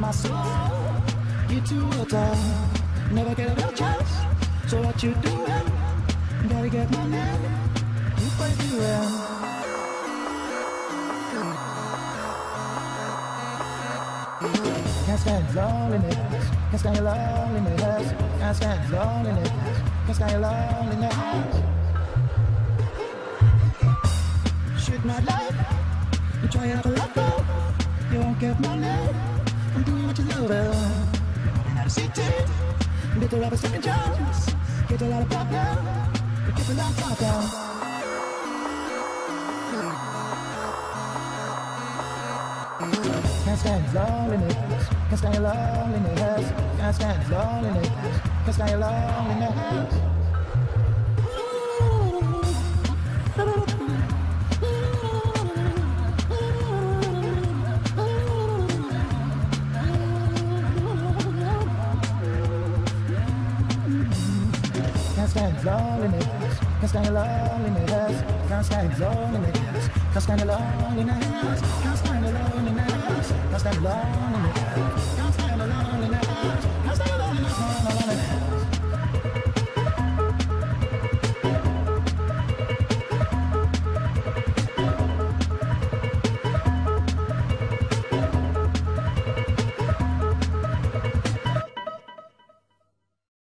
my soul. You too will die, never get a real chance. So what you doing? Gotta get my name. You play the end. Can't stand loneliness. Can't stand your loneliness. Can't stand loneliness. Can't stand your loneliness. Shoot my life. You try it out a lot though. You won't get my name. I'm doing what you love. Running out of city. Little of a second chance. Get a lot of pop now. Get a lot of pop now. Can't stand loneliness. Can't stand your loneliness. Can't stand loneliness. Can't stand your loneliness. Can't stand loneliness. Can't stand your loneliness. Can't stand loneliness. Can't stand your loneliness. Can't stand your loneliness. Can't stand loneliness. Can't stand loneliness. Can't stand